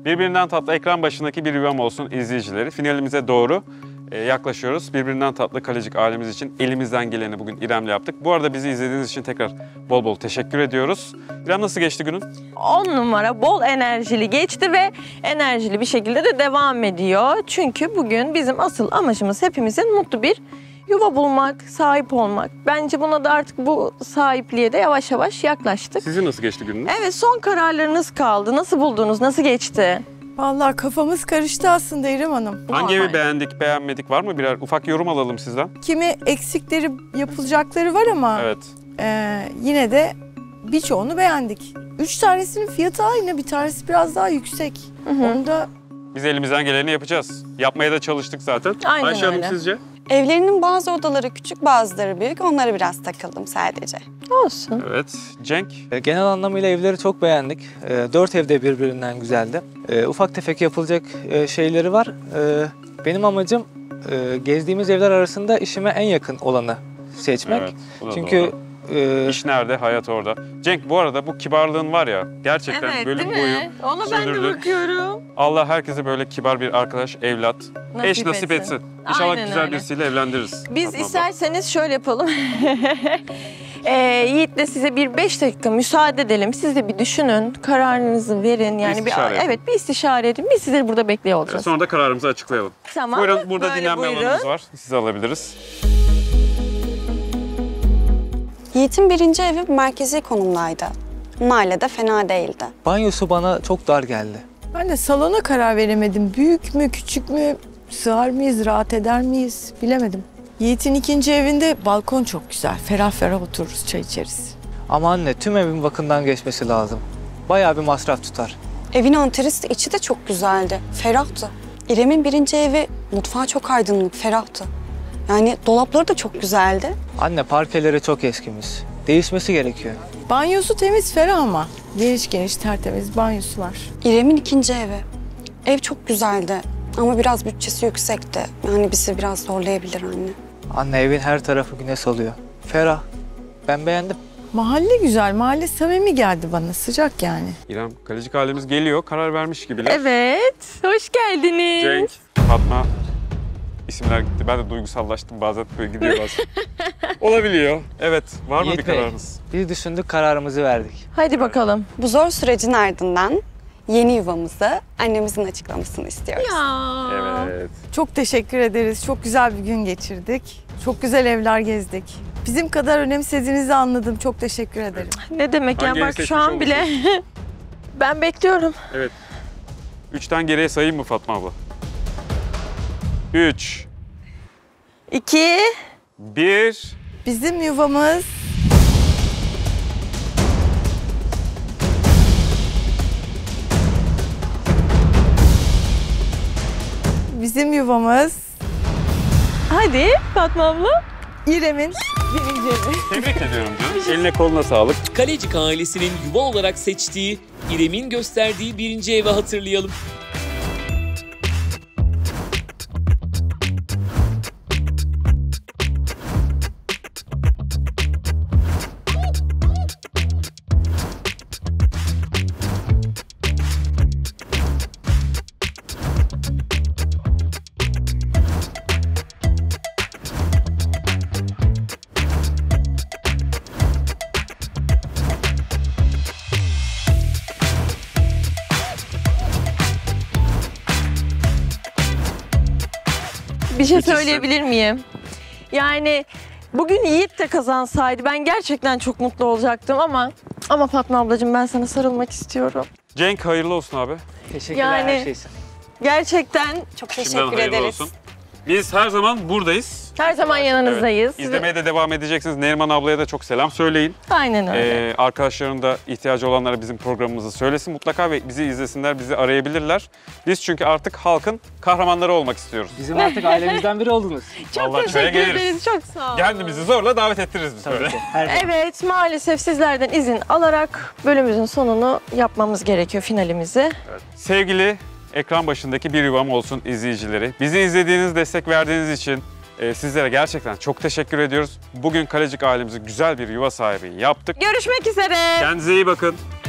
Birbirinden tatlı ekran başındaki bir yuvam olsun izleyicileri. Finalimize doğru yaklaşıyoruz. Birbirinden tatlı kalecik ailemiz için elimizden geleni bugün İrem'le yaptık. Bu arada bizi izlediğiniz için tekrar bol bol teşekkür ediyoruz. İrem, nasıl geçti günün? 10 numara, bol enerjili geçti ve enerjili bir şekilde de devam ediyor. Çünkü bugün bizim asıl amacımız hepimizin mutlu bir yuva bulmak, sahip olmak. Bence buna da artık bu sahipliğe de yavaş yavaş yaklaştık. Sizin nasıl geçti gününüz? Evet, son kararlarınız kaldı. Nasıl buldunuz? Nasıl geçti? Vallahi kafamız karıştı aslında İrem Hanım. Hangi Normal. evi beğendik, beğenmedik, var mı? Birer ufak yorum alalım sizden. Kimi eksikleri, yapılacakları var ama Evet. yine de birçoğunu beğendik. 3 tanesinin fiyatı aynı, bir tanesi biraz daha yüksek. Onu da Biz elimizden geleni yapacağız. Yapmaya da çalıştık zaten. Aynen Ayşe Hanım, öyle. sizce? Evlerinin bazı odaları küçük, bazıları büyük. Onlara biraz takıldım sadece. Olsun. Evet. Cenk? Genel anlamıyla evleri çok beğendik. 4 evde birbirinden güzeldi. Ufak tefek yapılacak şeyleri var. Benim amacım gezdiğimiz evler arasında işime en yakın olanı seçmek. Evet, bu da Çünkü doğru. İş nerede, hayat orada. Cenk, bu arada bu kibarlığın var ya, gerçekten Evet, bölüm değil boyu mi? Ona ben de sürdürdü. bakıyorum. Allah herkese böyle kibar bir arkadaş, evlat, eş nasip etsin. İnşallah Aynen güzel öyle. birisiyle evlendiririz. Biz Fatma abla. isterseniz şöyle yapalım. Yiğit'le size bir 5 dakika müsaade edelim. Siz de bir düşünün, kararınızı verin. Yani istişare edin. evet, bir istişare edin. Biz sizleri burada bekliyor olacağız. Sonra da kararımızı açıklayalım. Tamam. Buyurun, burada Böyle dinlenme buyurun. alanımız var. Sizi alabiliriz. Yiğit'in birinci evi merkezi konumdaydı. Mahallede fena değildi. banyosu bana çok dar geldi. ben de salona karar veremedim. Büyük mü, küçük mü, sığar mıyız, rahat eder miyiz bilemedim. Yiğit'in ikinci evinde balkon çok güzel. Ferah ferah otururuz, çay içeriz. Ama anne, tüm evin bakımdan geçmesi lazım. Bayağı bir masraf tutar. Evin antresi içi de çok güzeldi. Ferahtı. İrem'in birinci evi mutfağı çok aydınlık, ferahtı. Yani dolapları da çok güzeldi. Anne, parkeleri çok eskimiş. Değişmesi gerekiyor. Banyosu temiz, ferah ama. Geniş geniş tertemiz banyosu var. İrem'in ikinci evi. Ev çok güzeldi ama biraz bütçesi yüksekti. Yani bizi biraz zorlayabilir anne. Anne, evin her tarafı güneş alıyor. Ferah. Ben beğendim. Mahalle güzel, mahalle samimi geldi bana, sıcak yani. İrem, kalecik ailemiz geliyor. Karar vermiş gibiler. Evet, hoş geldiniz. Cenk, Fatma. İsimler gitti. Ben de duygusallaştım bazen. Böyle gidiyor bazen. Olabiliyor. Evet. Var mı Yiğit bir Bey, kararınız? Biz düşündük, kararımızı verdik. Hadi bakalım. Bu zor sürecin ardından yeni yuvamızı annemizin açıklamasını istiyoruz. Ya. Evet. Çok teşekkür ederiz. Çok güzel bir gün geçirdik. Çok güzel evler gezdik. Bizim kadar önemsediğinizi anladım. Çok teşekkür ederim. Ne demek Hangi ya, evi bak seçmiş şu an bile ben bekliyorum. Evet. 3'ten geriye sayayım mı Fatma abla? 3, 2, 1. Bizim yuvamız hadi Fatma abla. İrem'in birinci evi. Tebrik ediyorum canım. Eline koluna sağlık. Kalecik ailesinin yuva olarak seçtiği, İrem'in gösterdiği birinci evi hatırlayalım. Bir şey Müthişsin. söyleyebilir miyim? Yani bugün Yiğit de kazansaydı ben gerçekten çok mutlu olacaktım ama Fatma ablacığım, ben sana sarılmak istiyorum. Cenk, hayırlı olsun abi. Teşekkürler Yani- her şey için. Gerçekten Çok Şimdiden teşekkür hayırlı ederiz. olsun. Biz her zaman buradayız. her zaman yanınızdayız. Evet. İzlemeye de devam edeceksiniz. Neriman ablaya da çok selam söyleyin. Aynen öyle. Arkadaşların da ihtiyacı olanlara bizim programımızı söylesin mutlaka ve bizi izlesinler, bizi arayabilirler. Biz çünkü artık halkın kahramanları olmak istiyoruz. Bizim artık ailemizden biri oldunuz. Çok vallahi çaya teşekkür geliriz. ederiz. Çok sağ olun. Kendimizi zorla davet ettiririz biz Tabii böyle. ki. Her zaman. Evet, maalesef sizlerden izin alarak bölümümüzün sonunu yapmamız gerekiyor, finalimizi. Sevgili ekran başındaki bir yuvam olsun izleyicileri. Bizi izlediğiniz, destek verdiğiniz için sizlere gerçekten çok teşekkür ediyoruz. Bugün Kalecik ailemizi güzel bir yuva sahibi yaptık. Görüşmek üzere. Kendinize iyi bakın.